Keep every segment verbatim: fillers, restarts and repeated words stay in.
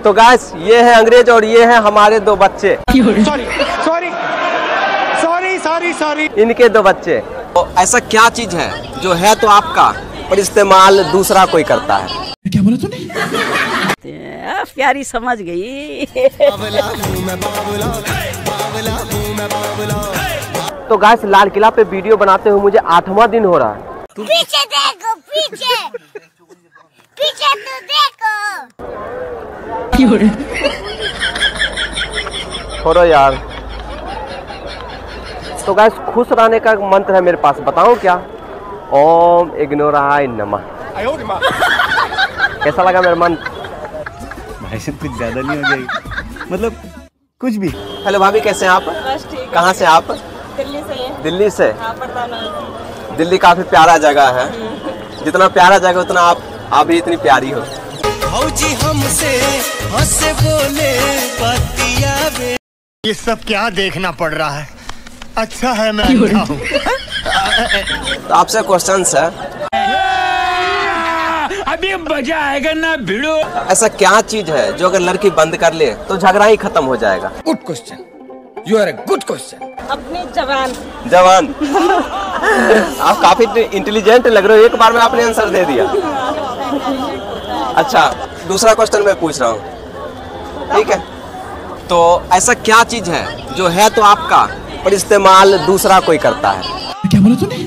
तो गाइस ये है अंग्रेज और ये है हमारे दो बच्चे। Sorry sorry sorry sorry sorry इनके दो बच्चे। तो ऐसा क्या चीज है जो है तो आपका पर इस्तेमाल दूसरा कोई करता है? क्या बोला तूने? प्यारी समझ गई। तो गाइस लाल किला पे वीडियो बनाते हुए मुझे आठवां दिन हो रहा है। पीछे देखो, पीछे पीछे तो देखो। छोड़ो यार। तो गाइस खुश रहने का मंत्र है मेरे पास, बताऊं क्या? ओम इग्नोराय नमः। कैसा लगा मेरा मन? भाई से कुछ ज्यादा नहीं हो जाएगी, मतलब कुछ भी। हेलो भाभी, कैसे हैं आप? बस ठीक। कहाँ से आप? दिल्ली से है। दिल्ली से? हाँ, परदान। दिल्ली काफी प्यारा जगह है। जितना प्यारा जगह उतना आप आप भी इतनी प्यारी हो। भौजी हमसे हंसे बोले पतिया बे। ये सब क्या देखना पड़ रहा है? अच्छा है मैं अंधा हूँ। तो आपसे क्वेश्चन है, अभी मजा आएगा ना भिड़ो। ऐसा क्या चीज है जो अगर लड़की बंद कर ले तो झगड़ा ही खत्म हो जाएगा? Good question, you are a good question. अपनी जवान। जवान। आप काफी इंटेलिजेंट लग रहे हो, एक बार में आपने आंसर दे दिया। अच्छा, दूसरा क्वेश्चन मैं पूछ रहा हूँ, ठीक है? तो ऐसा क्या चीज है जो है तो आपका पर इस्तेमाल दूसरा कोई करता है? क्या बोला तूने?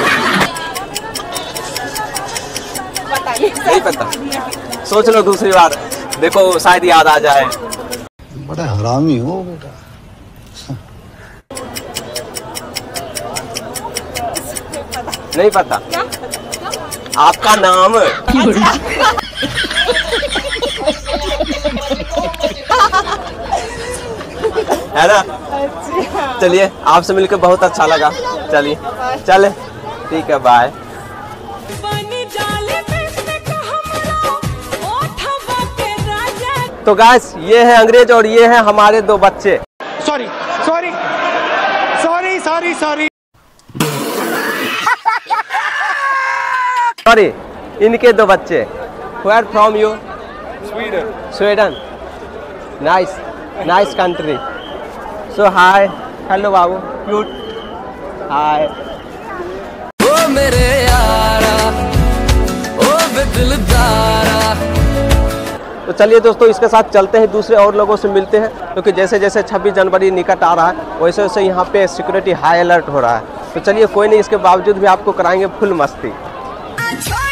नहीं पता, सोच लो दूसरी बार, देखो शायद याद आ जाए। बड़ा हरामी हो बेटा। नहीं पता? आपका नाम है ना? चलिए, आपसे मिलकर बहुत अच्छा लगा। चलिए चले, ठीक है, बाय। तो गाइस ये है अंग्रेज और ये है हमारे दो बच्चे। Sorry sorry sorry sorry sorry sorry, इनके दो बच्चे। Where from you? Sweden. Sweden. Nice, nice country. So hi, hello बाबू, cute. Hi. ओ मेरे यारा, ओ दिलदारा। तो चलिए दोस्तों, इसके साथ चलते हैं, दूसरे और लोगों से मिलते हैं, क्योंकि जैसे जैसे छब्बीस जनवरी निकट आ रहा है वैसे वैसे यहाँ पे सिक्योरिटी हाई अलर्ट हो रहा है। तो चलिए, कोई नहीं, इसके बावजूद भी आपको कराएंगे फुल मस्ती।